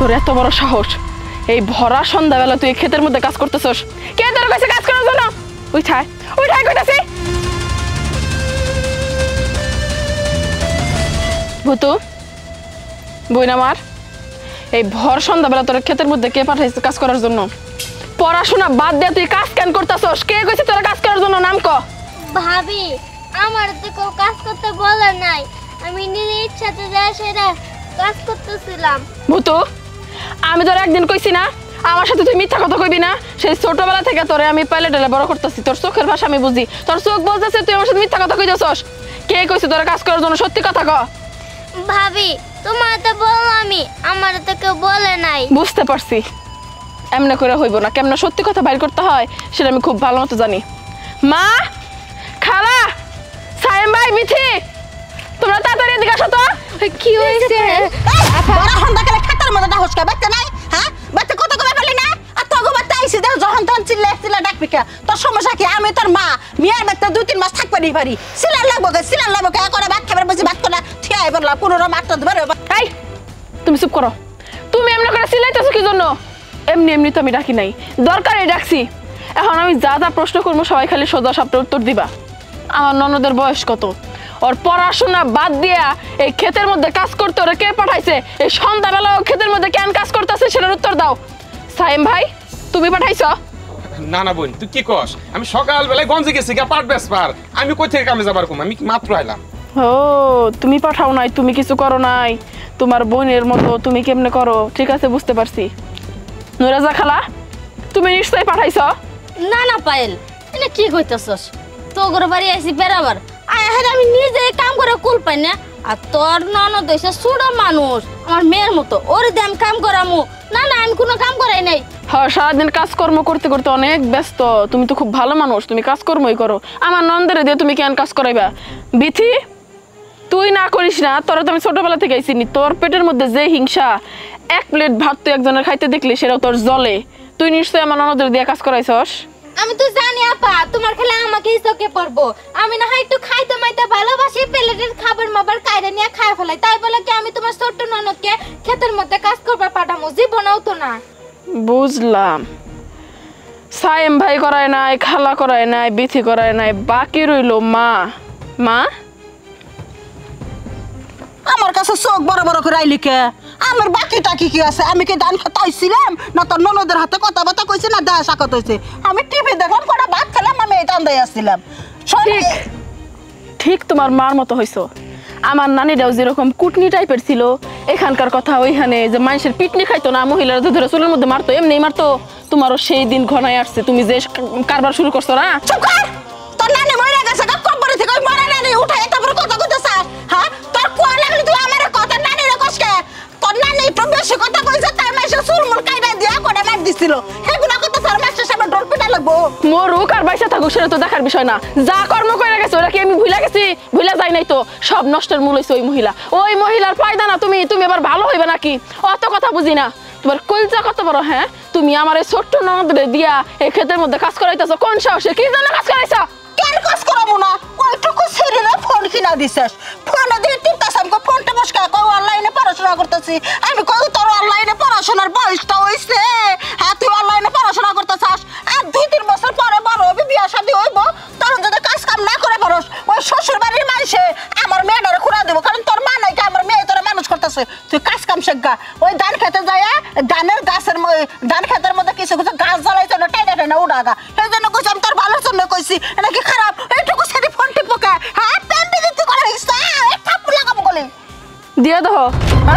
তোর এত বড় সাহস, এই ভরা সন্ধ্যাবেলা তুই ক্ষেতের মধ্যে কাজ করতেছস? কে তোর কাছে কাজ করার জন্য? উঠায় উঠায় কইতাছি। ভূতু বই না মার, এই ভর সন্ধ্যাবেলা তোর ক্ষেতের মধ্যে কে পাঠাইছে কাজ করার জন্য? পড়াশোনা বাদ দিয়ে তুই কাজ কেন করতেছস? কে কইছে তোর কাজ করার জন্য? নাম ক। ভাবি, আমার তো কেউ কাজ করতে বলে নাই, আমি নিজের ইচ্ছাতে যা সেটা কাজ করতেছিলাম। ভূতু, আমি তোর একদিন কইছি না আমার সাথে তুই মিথ্যা কথা কইবি না? সেই ছোটবেলা থেকে তোরে আমি পাইলে টেলে বড় করতেছি, তোর চোখের ভাষা আমি বুঝি, তোর চোখ বলতেছে তুই আমার সাথে মিথ্যা কথা কইতেছস। কে কইছে তোর কাজ করার জন্য? সত্যি কথা ক। ভাবি, তোমার তো বললামই, আমার তো কেউ বলে নাই। বুঝতে পারছি, এমনি করে হইব না, কেমন সত্যি কথা বাইর করতে হয় সেটা আমি খুব ভালো মতো জানি। মা, খালা, সাইম ভাই, মিঠি, তোমরা তাড়াতাড়ি এদিকে আসো তো। কি হইছে? বড় হন্দাকালে খাতার মধ্যে না হসকা বাচ্চা নাই? হ্যাঁ, বাচ্চা কত কবে বলি না? আর তোগো বাচ্চা আইছে দেখ যখন তখন চিল্লা ডাকবি কে? তোর সমস্যা কি? আমি তোর মা, মিয়ার বাচ্চা 2-3 মাস থাকবে নি পারি। সিলার লাগবো কে করে ভাত খাবার বসে ভাত করে ঠিয়াই বললা 15 মাত্র ধরে। এই তুমি চুপ করো, তুমি এমনি করে চিল্লাইতেছো কি জন্য? এমনি এমনি তো আমি ডাকি নাই, দরকারে ডাকছি। এখন আমি যা যা প্রশ্ন করবো সবাই খালি সোজা সাপটা উত্তর দিবা। আমার ননদের বয়স কত? ওর পড়াশোনা বাদ দিয়া এই ক্ষেতের মধ্যে কাজ করতে ওরা কে পাঠাইছে? এই সন্ধ্যাবেলা ও ক্ষেতের মধ্যে কেন কাজ করতেছে সেটার উত্তর দাও। সাইম ভাই, তুমি পাঠাইছো? না না বোন, তুই কি কস? আমি সকালবেলায় গঞ্জে গেছি গা পাট বেসপার, আমি কই থেকে কামে যাবার কম? আমি মাত্র আইলাম। ও, তুমি পাঠাও নাই, তুমি কিছু করো নাই, তোমার বোনের মতো তুমি কেমনে করো? ঠিক আছে, বুঝতে পারছি। নুরাজা খালা, তুমি নিশ্চয়ই পাঠাইছো? না না পায়েল, এটা কি কইতাছস? তোর বাড়ি আইছি বেড়াবার, আয় আমি নিজে কাম করে কুল পাই না। আর তোর ননদ হইছে ছোট মানুষ, আমার মেয়ের মতো, ওর দিয়ে আমি কাম করামু? না না, আমি কোনো কাম করাই নাই। হ্যাঁ, সারাদিন কাজকর্ম করতে করতে অনেক ব্যস্ত, তুমি তো খুব ভালো মানুষ, তুমি কাজকর্মই করো। আমার নন্দের দিয়ে তুমি কেন কাজ করাইবা? বিথি, তুই না করিস না, তোরা তো আমি ছোটবেলা থেকে আইসিনি। তোর পেটের মধ্যে যে হিংসা, এক প্লেট ভাত তুই একজনের খাইতে দেখলি সেটাও তোর জলে। তুই নিশ্চয়ই আমার ননদের দিয়ে কাজ করাইছস। আমি তো জানি আপা, তোমার খেলে আমাকেই চোখে পড়বো। আমি না হয় একটু খাইতে মাইতে ভালোবাসি, প্লেটের খাবার মাবার কাইরে নিয়ে খায় ফেলাই, তাই বলে কি আমি তোমার ছোট্ট ননদকে ক্ষেতের মধ্যে কাজ করবার পাঠামো? জীবনেও তো না। বুঝলাম, সাইম ভাই করায় নাই, খালা করায় নাই, বিথি করায় নাই, বাকি রইলো মা। মা, আমার কাছে চোখ বড় বড় করে আইলি কে? আমার বাকিটা কি আছে? আমি কি দান খেতে আইছিলাম না তোর ননদের হাতে কথাবার্তা কইছি না দেয়া সাকত হইছে? আমি টিভি দেখলাম, কটা ভাত খেলাম, আমি এটা আন্দাই আসছিলাম। ঠিক ঠিক তোমার মার মতো হইছো। আমার নানিরাও যেরকম কুটনি টাইপের ছিল, এখানকার কথা ওইখানে যে মানুষের পিটনি খাইতো না, মহিলারা ধরে চুলের মধ্যে মারতো, এমনি মারতো। তোমারও সেই দিন ঘনায় আসছে, তুমি যে কারবার শুরু করছো না। চুপ কর! তোর নানি মরে গেছে, কবরে থেকে ওই মরা নানি উঠাই তারপর কথা কইতেছ? হ্যাঁ, তোর কোয়া লাগলি তুই আমার কথা নানি রে কসকে? তোর নানি একটু বেশি কথা কইছে, তাই মাইসে চুলমুল কাইরা দিয়া কোটা মার দিছিল। হেগুনা কথা তোর মাস্টার সাহেব ডর পিটা লাগবো। মরুক আর বাইসা থাকুক সেটা তো দেখার বিষয় না। যা কর্ম করে গেছে ওরা কি আমি ভুলে গেছি? ভুলে যাই নাই তো। সব নষ্টের মূল হইছে ওই মহিলা। ওই মহিলার ফায়দা না তুমি এবার ভালো হইবে নাকি? অত কথা বুঝি না। তোমার কলজা কত বড়? হ্যাঁ, তুমি আমার এই ছোট্ট ননদরে দিয়া এই ক্ষেতের মধ্যে কাজ করাইতেছো? কোন সাহসে? কি জন্য কাজ করাইছো? কেন কাজ করাবো না? ওইটুকু ছেড়ে ফোন কিনা দিছিস, ফোনে দিয়ে টিপতাছ, আমি ফোনটা বসকা কই অনলাইনে পড়াশোনা করতেছি। আমি কই তোর অনলাইনে পড়াশোনার বয়সটা হইছে? হ্যাঁ, তুই অনলাইনে পড়াশোনা করতেছাস, আর 2-3 বছর পরে বড় হবি, বিয়া শাদী হইব, তখন যদি কাজ কাম না করে পারস, ওই শ্বশুর বাড়ির মানুষে আমার মেয়েটারে খুঁড়া দেবো। কারণ তোর মা নাই, আমার মেয়ে তোরা মানুষ করতেছে। তুই কাজ কাম শেখা, ওই ধান খেতে যায়, ধানের গাছের ধান খেতের মধ্যে কিছু কিছু গাছ জ্বালাইছে না, টাইনা টাইনা উড়াগা। সেই জন্য কইছি, আমি তোর ভালোর জন্য কইছি, নাকি খারাপ? এইটুকু সেটি ফোন টিপো কে? হ্যাঁ, প্যান্টি দিতে করে ইচ্ছা থাপ্পড় লাগাবো গলে দিয়ে দাও। হ্যাঁ,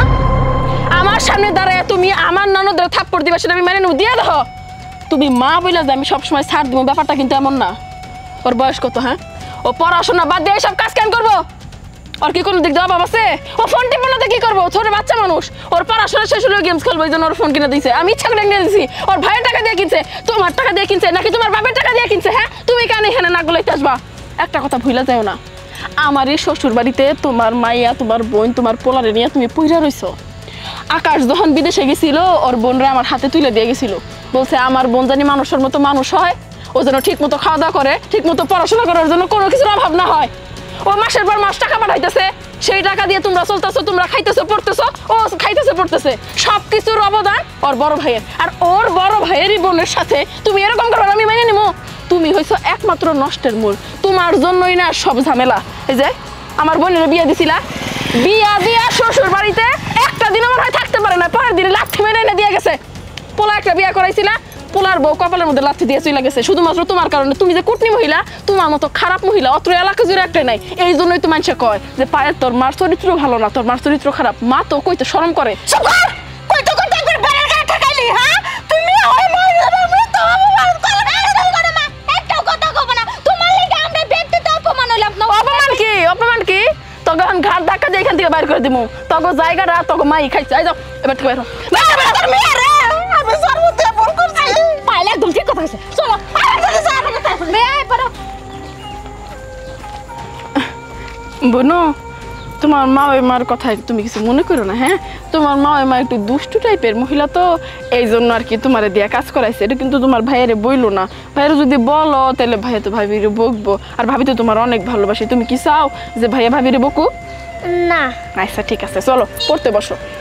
আমার সামনে দাঁড়ায় তুমি আমার ননদের থাপ্পড় দিবা, সেটা আমি মেনে নেব। দিয়ে দাও। তুমি মা বইলা যে আমি সবসময় ছাড় দিব, ব্যাপারটা কিন্তু এমন না। ওর বয়স কত? হ্যাঁ, ও পড়াশোনা বাদ দিয়ে সব কাজ কেন করবো? ওর কি কোনো দিক দেওয়া বাবা আছে? ও ফোন টিপো না, কি করবো? ছোট বাচ্চা মানুষ, ওর পড়াশোনা শেষ হলেও গেমস খেলবো, এই জন্য ওর ফোন কিনে দিয়েছে। আমি ইচ্ছা করে কিনে দিয়েছি। ওর ভাইয়ের টাকা দিয়ে কিনছে, তোমার টাকা দিয়ে কিনছে, নাকি তোমার বাবার টাকা দিয়ে কিনছে? হ্যাঁ, তুমি কেন এখানে না গলাইতে আসবা? একটা কথা ভুলে যাও না, আমার এই শ্বশুর বাড়িতে তোমার মাইয়া, তোমার বোন, তোমার পোলারে নিয়ে তুমি পইরা রইছো। আকাশ যখন বিদেশে গেছিল, ওর বোনরা আমার হাতে তুলে দিয়ে গেছিল, বলছে আমার বোন জানি মানুষের মতো মানুষ হয়, ও যেন ঠিক মতো খাওয়া দাওয়া করে, ঠিক মতো পড়াশোনা করার জন্য কোনো কিছুর অভাব না হয়। ও মাসের পর মাস টাকা পাঠাইতেছে, সেই টাকা দিয়ে তোমরা চলতেছো, তোমরা খাইতেছো পড়তেছো, ও খাইতেছে পড়তেছে, সবকিছুর অবদান ওর বড় ভাইয়ের। আর ওর বড় ভাইয়েরই বোনের সাথে তুমি এরকম করবে আমি মেনে নিবো? তুমি হইছো একমাত্র নষ্টের মূল, তোমার জন্যই না সব ঝামেলা। এই যে আমার বোনের বিয়ে দিছিলা, বিয়া দিয়া শ্বশুর বাড়িতে একটা দিন আমার ভাই থাকতে পারে না, পরের দিনে লাথি মেরে এনে দিয়ে গেছে। পোলা একটা বিয়া করাইছিলা, পোলার বউ কপালের মধ্যে লাথি দিয়ে চলে গেছে শুধুমাত্র তোমার কারণে। তুমি যে কুটনি মহিলা, তোমার মতো খারাপ মহিলা অত্র এলাকা জুড়ে একটা নাই। এই জন্যই তো মানুষে কয় যে পায়েল তোর মার চরিত্র ভালো না, তোর মার চরিত্র খারাপ। মা তো কইতে শরম করে। কইতে কইতে একবার বেড়ার গায়ে ঠেকাইলি, হ্যাঁ? তুমি ওই মহিলার মৃত্যু অপমান করলে না, একটাও কথা কব না। তোমার লাগি আমরা ব্যক্তিতে অপমান হইলাম না। অপমান কি? অপমান কি? তখন ঘাট ধাক্কা দিয়ে এখান থেকে বাইর করে দিমু। তখন জায়গাটা তখন মাই খাইছে। এই যাও এবার থেকে বাইর হও। তোর মেয়ে রে, আমি সর্বতে ভুল করছি। পাইলে একদম ঠিক কথা কইছে। চলো মেয়ে পারো। বোনো, তোমার মা ওই মার কথা তুমি কিছু মনে করো না, হ্যাঁ? তোমার মা ওই মা একটু দুষ্টু টাইপের মহিলা, তো এই জন্য আর কি তোমারে দিয়া কাজ করাইছে। এটা কিন্তু তোমার ভাইয়েরে বইলো না। ভাইয়ের যদি বলো তাহলে ভাইয়া তো ভাবিরে বকবো, আর ভাবি তো তোমার অনেক ভালোবাসে। তুমি কি চাও যে ভাইয়া ভাবিরে বকুক? না। আচ্ছা ঠিক আছে, চলো পড়তে বসো।